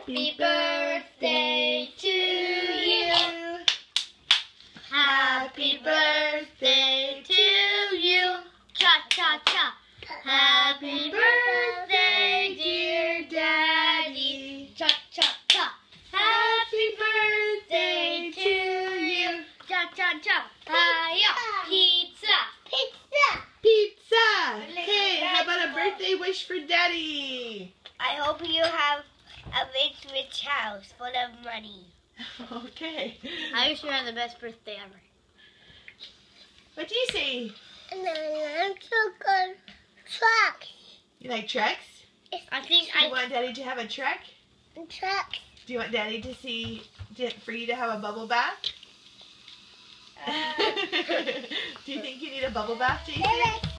Happy birthday to you. Happy birthday to you. Cha cha cha. Happy birthday, dear Daddy. Cha cha cha. Happy birthday to you. Cha cha cha. Hiya. Pizza. Pizza. Pizza! Okay, how about a birthday wish for Daddy? I hope you have a rich house full of money. Okay. I wish you had the best birthday ever. What do you say? And then I'm so good. Trucks. You like trucks? I think Do you want Daddy to have a truck? Trucks. Do you want Daddy for you to have a bubble bath? Do you think you need a bubble bath, Jason?